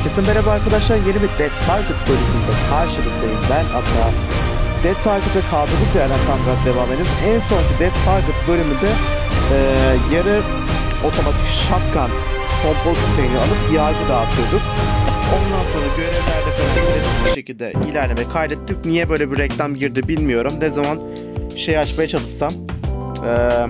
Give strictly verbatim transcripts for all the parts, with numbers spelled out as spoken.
Herkese merhaba arkadaşlar, yeni bir Dead Target bölümünde karşınızdayım. Ben Ata. Dead Target'a kaldığımız yerden tam gaz devam edelim. En sonki Dead Target bölümünde e, yarı otomatik shotgun pompalı tüfeğini alıp yargı dağıtıyorduk. Ondan sonra görevlerde falan bir şekilde ilerleme kaydettik. Niye böyle bir reklam girdi bilmiyorum. Ne zaman şey açmaya çalışsam eee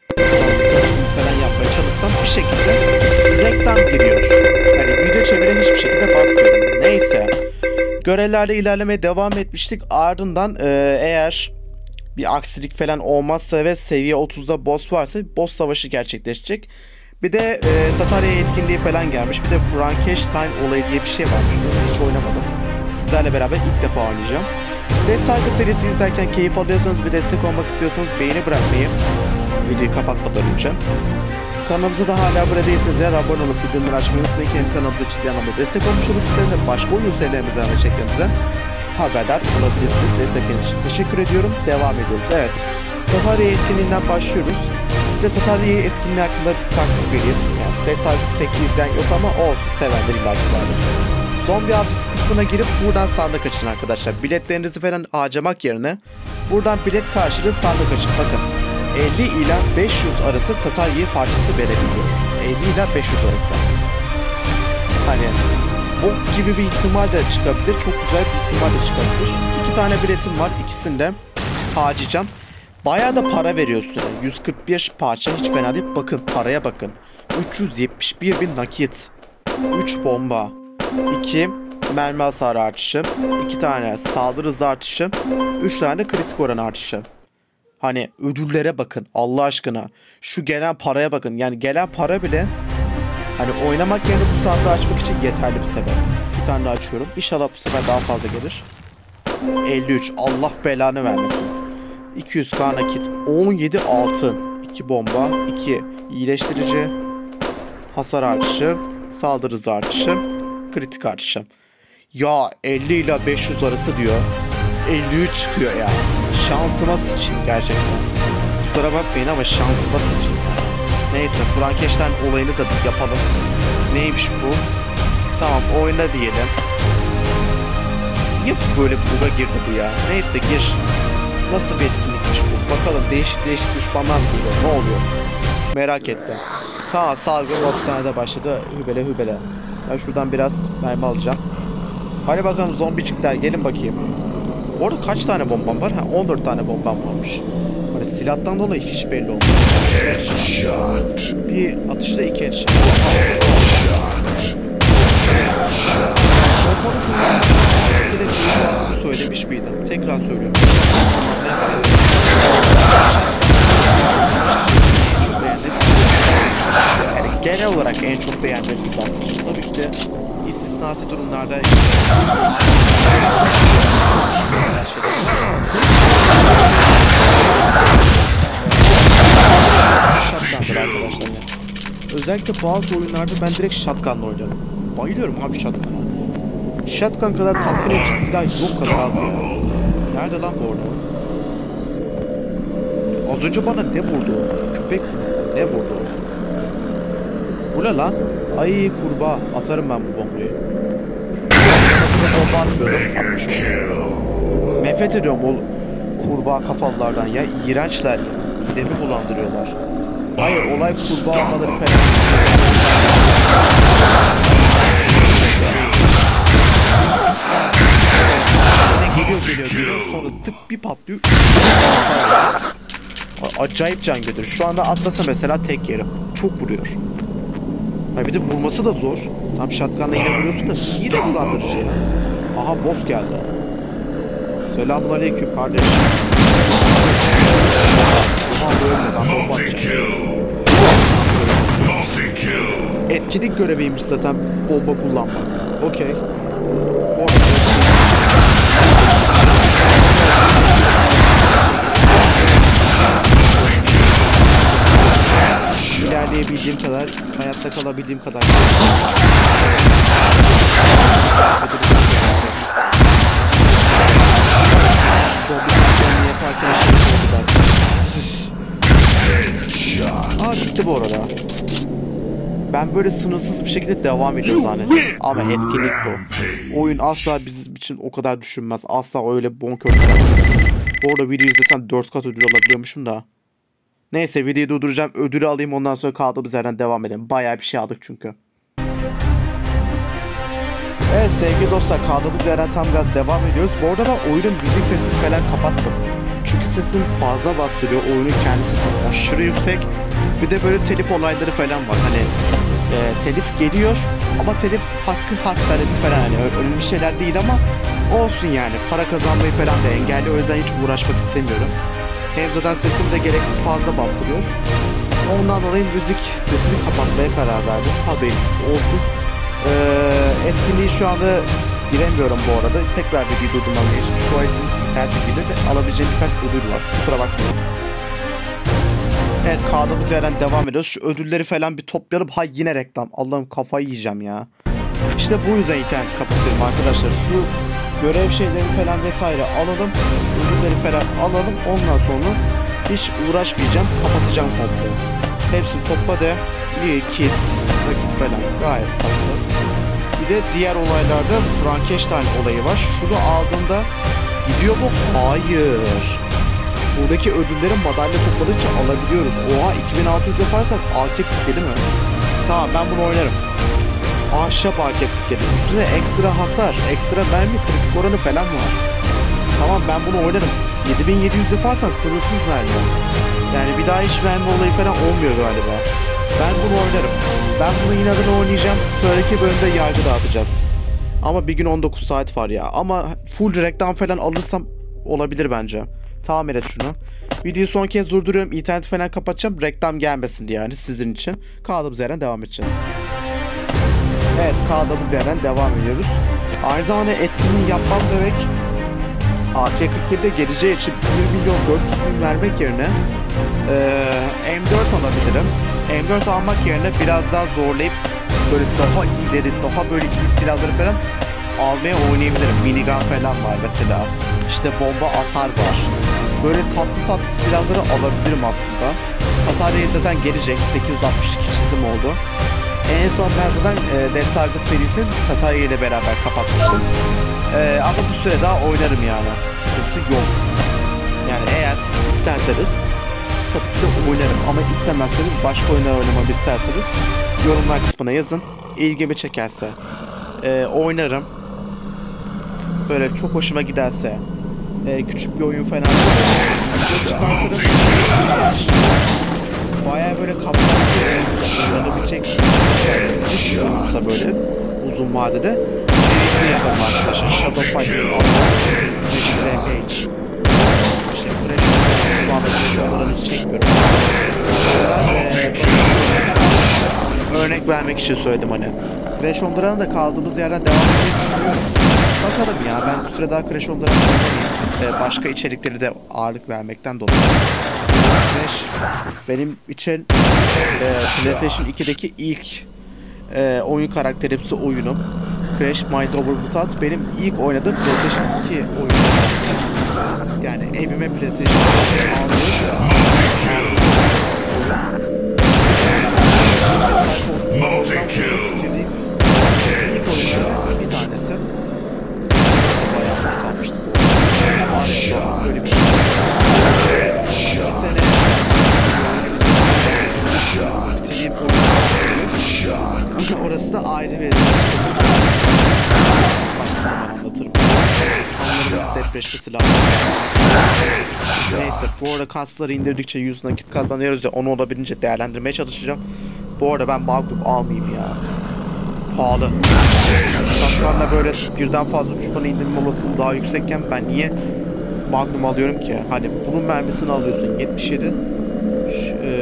falan yapmaya çalışsam bir şekilde reklam giriyor. Yani video çeviren hiçbir şekilde basmıyorum. Neyse. Görevlerle ilerlemeye devam etmiştik. Ardından e, eğer bir aksilik falan olmazsa ve seviye otuzda boss varsa boss savaşı gerçekleşecek. Bir de e, Tatarya etkinliği falan gelmiş. Bir de Frankenstein olayı diye bir şey varmış. Onu hiç oynamadım. Sizlerle beraber ilk defa oynayacağım. Dead Target serisi izlerken keyif alıyorsanız, bir destek olmak istiyorsanız beğeni bırakmayı, videoyu kapatmadan önce kanalımıza da hala abone değilseniz eğer abone olup bildirimleri açmayı unutmayın ki hem kanalımıza ciddi anlamda destek olmuş olursunuz hem de başka oyun serilerimizden ve çeklerimizden haberdar olabilirsiniz. Destekleriniz için teşekkür ediyorum. Devam ediyoruz. Evet. Tatarya etkinliğinden başlıyoruz. Size Tatarya etkinliği hakkında bir taktik vereyim. Yani Dead Target'ı pek izleyen yok ama olsun, sevenler illaki vardır. Zombi avcısı kısmına girip buradan sandık açın arkadaşlar. Biletlerinizi falan harcamak yerine buradan bilet karşılığı sandık açın. Bakın. elli ila beş yüz arası Tatarya parçası verebiliyor. elli ila beş yüz arası. Hani bu gibi bir ihtimal de çıkabilir. Çok güzel bir ihtimal de çıkabilir. İki tane biletim var. İkisini de harcayacağım. Bayağı da para veriyor üstüne. yüz kırk bir parça hiç fena değil. Bakın paraya bakın. üç yüz yetmiş bir bin nakit. üç bomba. iki mermi hasarı artışı. iki tane saldırı hızı artışı. üç tane kritik oran artışı. Hani ödüllere bakın Allah aşkına. Şu gelen paraya bakın. Yani gelen para bile hani oynamak yerine bu sandığı açmak için yeterli bir sebep. Bir tane daha açıyorum. İnşallah bu sefer daha fazla gelir. elli üç. Allah belanı vermesin. iki yüz k nakit. on yedi altın. iki bomba. iki iyileştirici. Hasar artışı. Saldırı hızı artışı. Kritik artışı. Ya elli ile beş yüz arası diyor. elli üç çıkıyor ya. Şansıma sıçayım gerçekten. Kusura bakmayın ama şansıma sıçayım. Neyse Frankenstein olayını da yapalım. Neymiş bu? Tamam oyna diyelim. Niye böyle buga girdi bu ya? Neyse gir. Nasıl bir etkinlikmiş bu? Bakalım değişik değişik düşmanlar mı geliyor? Ne oluyor? Merak ettim. Tamam salgın hapishanede başladı. Hübele hübele. Ben şuradan biraz mermi alacağım. Hadi bakalım zombicikler gelin bakayım. Orada kaç tane bombam var? Ha on dört tane bombam varmış. Hani silahtan dolayı hiç belli olmuyor. Bir atışta iki headshot. Söylemiş miydim? Tekrar söylüyorum. Yani genel olarak en çok beğendiğim silahlar. Tabii ki de istisnası durumlarda shotgun'dır arkadaşlar. Özellikle bazı oyunlarda ben direkt shotgun'la oynarım. Bayılıyorum abi shotgun'a. Shotgun kadar tatmin edici silah yok kadar az ya. Nerede lan bu orada? Az önce bana ne vurdu? Köpek ne vurdu? Bu ne lan? Ay kurbağa. Atarım ben bu bombayı. Bomba atmıyorum. Atmışım. Nefret ediyorum o kurbağa kafalılardan ya. İğrençler. Midemi bulandırıyorlar. Hayır olay kurbağa almaları falan. Geliyor geliyor geliyor. Sonra tık bir patlıyor. Acayip can götürür. Şu anda atlasa mesela tek yerim. Çok vuruyor. Ha bir de vurması da zor. Tam shotgun'la yine vuruyorsun da iyi de bulandırıcı ya. Aha boss geldi. Selamünaleyküm kardeşim. Aha böyle ben bomba atacağım. Etkinlik göreviymiş zaten bomba kullanmak. Okey. İlerleyebildiğim kadar, hayatta kalabildiğim kadar. Aa bitti bu arada. Ben böyle sınırsız bir şekilde devam ediyor zannettim. Ama etkinlik bu. Oyun asla bizim için o kadar düşünmez. Asla öyle bonkör. Bu arada video izlesem dört kat ödül alabiliyormuşum da. Neyse videoyu durduracağım. Ödülü alayım, ondan sonra kaldığımız yerden devam edelim. Bayağı bir şey aldık çünkü. Evet sevgili dostlar, kaldığımız yerden tam gaz devam ediyoruz. Bu arada ben oyunun müzik sesini falan kapattım. Çünkü sesim fazla bastırıyor. Oyunun kendi sesi aşırı yüksek. Bir de böyle telif olayları falan var. Hani e, telif geliyor ama telif hakkı hak talebi falan. Hani önemli şeyler değil ama olsun yani. Para kazanmayı falan da engelliyor. O yüzden hiç uğraşmak istemiyorum. Hem zaten sesimi de gereksiz fazla bastırıyor. Ondan dolayı müzik sesini kapatmaya karar verdim. Haberiniz olsun. Ee, etkinliği şu anda giremiyorum bu arada. Tekrar video durdurmam için. Şu an internet bilgiyle de alabileceğim birkaç ödül var. Kusura bakmayın. Evet, kaldığımız yerden devam ediyoruz. Şu ödülleri falan bir toplayalım. Ha yine reklam. Allah'ım kafayı yiyeceğim ya. İşte bu yüzden internet kapatıyorum arkadaşlar. Şu görev şeyleri falan vesaire alalım. Ödülleri falan alalım. Ondan sonra hiç uğraşmayacağım. Kapatacağım komple. Hepsini topla de. İyi kids. Vakit falan. Gayet tatlı. Bir de diğer olaylarda Frankenstein olayı var. Şunu aldığında gidiyor mu? Hayır. Buradaki ödüllerin madalya topladıkça alabiliyoruz. Oha, iki bin altı yüz yaparsak A K kırk yedi mi? Tamam, ben bunu oynarım. Ahşap A K kırk yedi. Üstüne ekstra hasar, ekstra mermi, kritik oranı falan var. Tamam, ben bunu oynarım. yedi bin yedi yüz yaparsan sınırsız mermi. Yani bir daha hiç mermi olayı falan olmuyor galiba. Ben bunu oynarım. Ben bunu inadına oynayacağım. Sonraki bölümde yargı dağıtacağız. Ama bir gün on dokuz saat var ya. Ama full reklam falan alırsam olabilir bence. Tamir et şunu. Videoyu son kez durduruyorum. İnternet falan kapatacağım. Reklam gelmesin diye yani sizin için. Kaldığımız yerden devam edeceğiz. Evet, kaldığımız yerden devam ediyoruz. Aynı zamanda etkinliği yapmam demek A K kırk yedi'de geleceği için bir milyon dört yüz bin vermek yerine ee, M dört alabilirim. M dört almak yerine biraz daha zorlayıp böyle daha ileri, daha böyle iyi silahları falan almaya oynayabilirim. Minigun falan var mesela. İşte bomba atar var. Böyle tatlı tatlı silahları alabilirim aslında. Tatarya zaten gelecek. sekiz yüz altmış iki çizim oldu. En son ben zaten e, Death Target serisini Tatarya ile beraber kapatmıştım. E, ama bu süre daha oynarım yani. Sıkıntı yok. Yani eğer siz isterseniz tabii ki de oynarım. Ama istemezseniz, başka oyunlar oynamamı isterseniz yorumlar kısmına yazın. İlgimi çekerse e, oynarım. Böyle çok hoşuma giderse e, küçük bir oyun falan çıkartırım. Bayağı böyle kapsamlı oynanabilecek bir şey olursa böyle uzun vadede serisini yapalım arkadaşlar. Shadow Fighting, Rampage. İşte Crash şu anda videolarını hiç çekmiyorum. Örnek vermek için söyledim hani. Crash on Dron'a da kaldığımız yerden devam etmeyi düşünüyorum. Bakalım ya, ben bu süre daha Crash on Dron'a ee, başka içerikleri de ağırlık vermekten dolayı. Crash benim için e, PlayStation iki'deki ilk e, oyun karakterimsi oyunum. Crash Mind Over Mutant benim ilk oynadığım PlayStation iki oyunu. Yani evime PlayStation aldım. Bitirdiğim ilk oyunlardan bir tanesi. Bayağı kalmıştık. Arada böyle bir şey. Bir sene bitirdiğim oyun. Orası da ayrı bir başka zaman anlatırım. Onların depreşli silah. Neyse, bu arada kasları indirdikçe yüz nakit kazanıyoruz ya, onu olabildiğince değerlendirmeye çalışacağım. Bu arada ben Magnum almayayım ya. Pahalı. Şapkanla böyle birden fazla düşmanı indirme olasılığı daha yüksekken ben niye Magnum alıyorum ki? Hani bunun mermisini alıyorsun yetmiş yedi. Ş e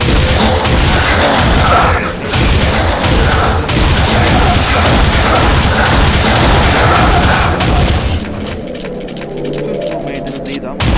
Meydanız iyiydi ama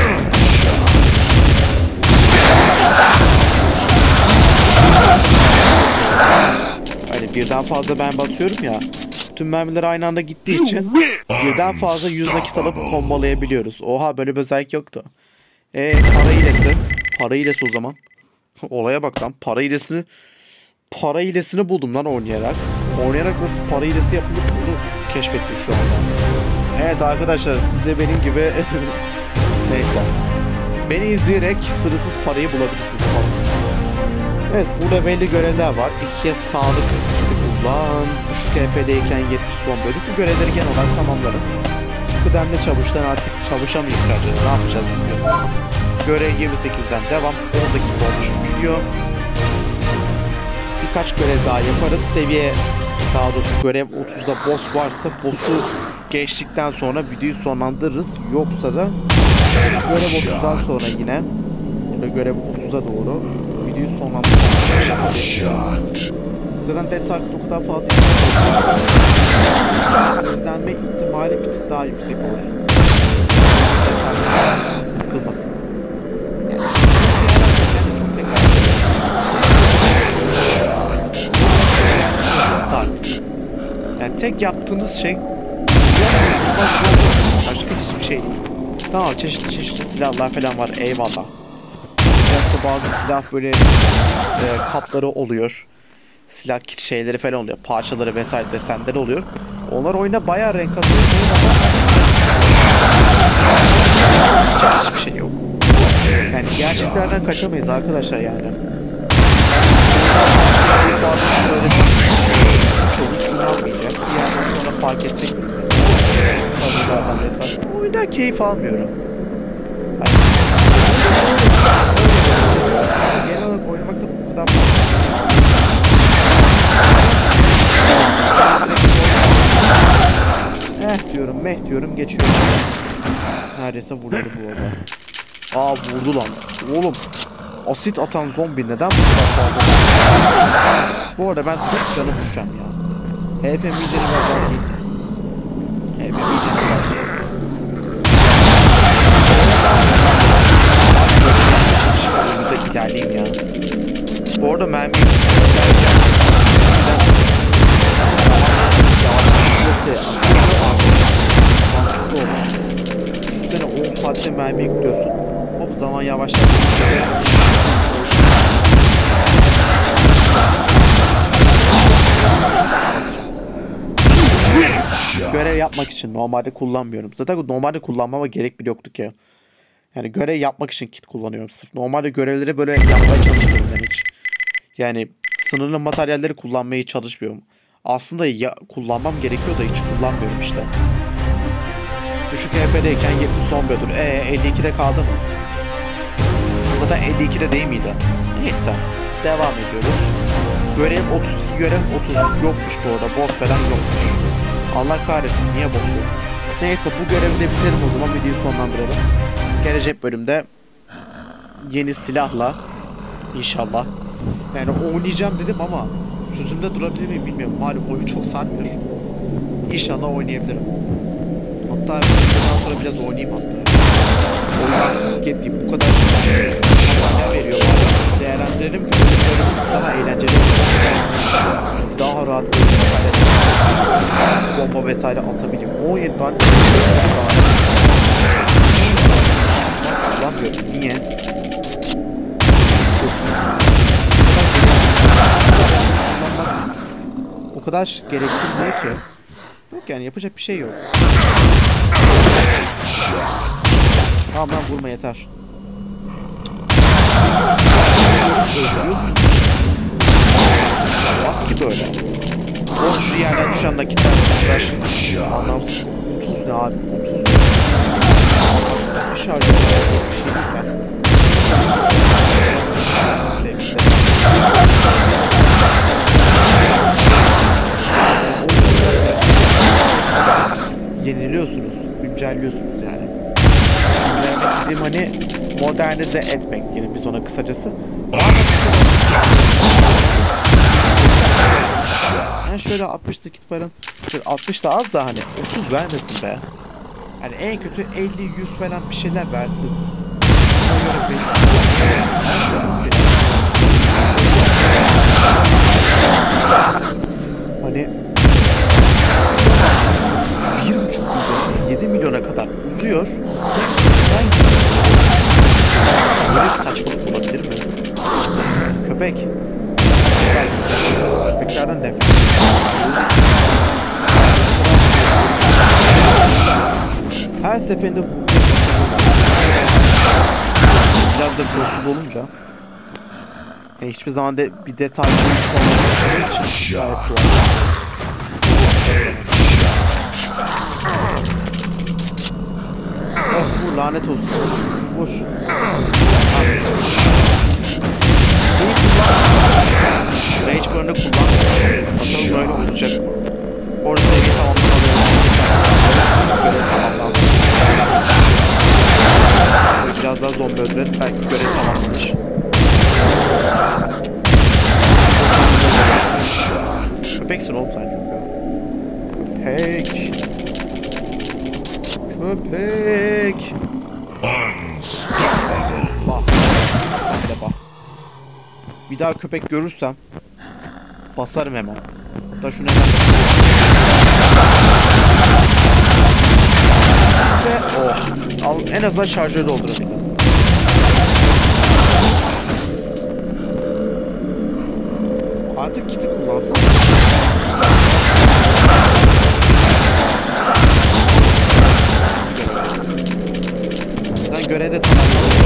hani birden fazla ben batıyorum ya, tüm mermiler aynı anda gittiği için birden fazla yüz nakit alıp kombolayabiliyoruz. Oha, böyle bir özellik yoktu. Eee para hilesi. Para hilesi o zaman. Olaya bak lan, para hilesini para hilesini buldum lan oynayarak. Oynayarak nasıl para hilesi yapılıp bunu keşfettim şu anda. Evet arkadaşlar, siz de benim gibi neyse. Beni izleyerek sınırsız parayı bulabilirsiniz falan. Evet, burada belli görevler var. İlk kez sağlık kiti kullan. Şu T P'deyken yetmiş son bölüm. Bu görevleri genel olarak tamamlarım. Kıdemli çavuştan artık çavuşa mı yükseleceğiz? Ne yapacağız bilmiyorum ama. Görev yirmi sekizden devam. on dakika olmuş video. Birkaç görev daha yaparız. Seviye, daha doğrusu görev otuzda boss varsa boss'u geçtikten sonra videoyu sonlandırırız. Yoksa da görev otuzdan sonra yine ya da görev otuza doğru videoyu sonlandırırız. Zaten Dead Target o kadar fazla izlenme ihtimali bir tık daha yüksek olur. Sıkılmasın. Yani tek yaptığınız şey başka hiçbir şey değil. Tamam, çeşitli çeşitli silahlar falan var, eyvallah. Hatta bazı silah böyle e, kapları oluyor. Silah kit şeyleri falan oluyor. Parçaları vesaire desenleri oluyor. Onlar oyuna bayağı renk atıyor ama hiçbir şey yok. Yani gerçeklerden kaçamayız arkadaşlar yani. Böyle çok inanmayacak. Bir yerden sonra fark edecek. Oyundan keyif almıyorum. Genel olarak oynamakta bu kadar eh diyorum, meh diyorum, geçiyorum. Neredeyse vurdu bu arada. Aa, vurdu lan. Oğlum, asit atan zombi neden bu kadar fazla? Bu arada ben çok canı vuracağım ya. H P mideni var değil. H P mideni var. Burada ilerleyeyim ya. Bu arada mermi Şurada on saatte mermi yüklüyorsun. Hop, zaman yavaşlar. Görev yapmak için normalde kullanmıyorum. Zaten normalde kullanmama gerek bile yoktu ki. Yani görev yapmak için kit kullanıyorum sırf. Normalde görevleri böyle yapmaya çalışmıyorum ben hiç. Yani sınırlı materyalleri kullanmaya çalışmıyorum. Aslında ya, kullanmam gerekiyor da hiç kullanmıyorum işte. Düşük H P'deyken yetmiş son bölüm. Eee elli ikide kaldı mı? Zaten elli ikide değil miydi? Neyse. Devam ediyoruz. Görev otuz iki, görev otuz yokmuş bu arada. Boss falan yokmuş. Allah kahretsin, niye boss yok? Neyse, bu görevi de bitirelim o zaman, videoyu sonlandıralım. Gelecek bölümde yeni silahla inşallah. Yani oynayacağım dedim ama sözümde durabilir miyim bilmiyorum. Malum oyun çok sarmıyor. İnşallah oynayabilirim. Hatta bundan sonra biraz oynayayım hatta. Oyun haksızlık etmeyeyim. Bu kadar ne veriyor bana. Değerlendirelim ki daha eğlenceli olur. Daha rahat bir bomba vesaire atabileyim. on yedi tane kullanmıyorum. Niye? O kadar gerektirmiyor ki. Yok yani, yapacak bir şey yok. Tamam lan, vurma yeter. Bas ki böyle. O şu yerden düşen nakitler arkadaş. Anlamsız. otuz ne abi? otuz. Bir şarj bir şey değil ben. Yeniliyorsunuz, güncelliyorsunuz yani. Dedim hani modernize etmek, yani biz ona kısacası. Ben şöyle altmışta kit param, şöyle altmış da az da hani otuz vermesin be. Yani en kötü elli yüz falan bir şeyler versin. Hani bir buçuk milyon, yedi milyona kadar uzuyor. Ben böyle bir saçmalık olabilir mi? Köpek. Köpeklerden nefret. Her seferinde biraz da korkusuz olunca e, hiçbir zaman de bir detay olmadığı için gayet kolay. Oh, bu lanet olsun. Vur. Rage Burn'ı kullan. Bakalım böyle olacak mı? Orada seviye tamamlamalı. Görev tamamlansın. Biraz daha zombi öldürelim. Belki görev tamamlanır. Köpeksin oğlum sen çünkü. Köpek. Köpek. Bak. Ben de bak. Bir daha köpek görürsem basarım hemen. Hatta şunu hemen ve oh. Al, en azından şarjörü doldurabildim. Artık kiti kullansam. Ben görevde tamamladım.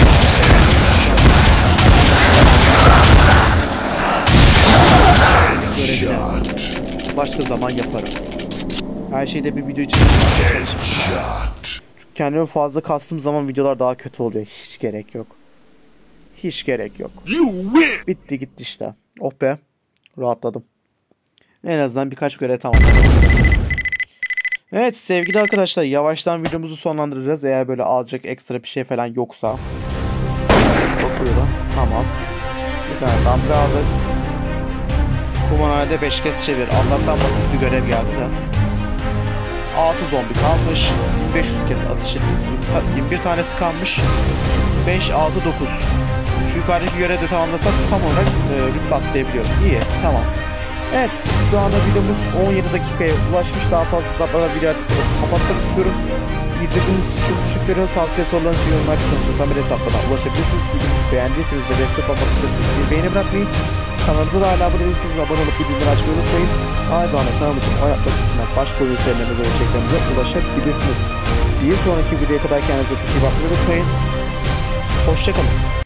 Görevini başka zaman yaparım. Her şeyde bir video için çalışmışım. Kendimi fazla kastığım zaman videolar daha kötü oluyor. Hiç gerek yok. Hiç gerek yok. Bitti gitti işte. Oh be. Rahatladım. En azından birkaç görev tamamladım. Evet sevgili arkadaşlar, yavaştan videomuzu sonlandıracağız. Eğer böyle alacak ekstra bir şey falan yoksa. Bakıyorum. Tamam. Bir tane damga aldık. Kumanayda beş kez çevir. Allah'tan basit bir görev geldi de. altı zombi kalmış. bin beş yüz kez atış edildi. yirmi bir tanesi kalmış. beş, altı, dokuz. Şu yukarıdaki görevi de tamamlasak tam olarak e, rütbe atlayabiliyorum. İyi, tamam. Evet, şu anda videomuz on yedi dakikaya ulaşmış. Daha fazla da video artık kapatmak istiyorum. İzlediğiniz için çok teşekkür ederim. Tavsiye sorularınızı yorumlar kısmına sosyal medya hesaplarına ulaşabilirsiniz. Videomuzu beğendiyseniz de destek olmak istiyorsanız bir beğeni bırakmayın. Kanalımıza da hala abone değilseniz abone olup bildirimleri açmayı unutmayın. Aynı zamanda kanalımızın oynatma sesinden başka oyun serilerimize ve içeriklerimize ulaşabilirsiniz. Bir sonraki videoya kadar kendinize çok iyi bakmayı unutmayın. Hoşçakalın.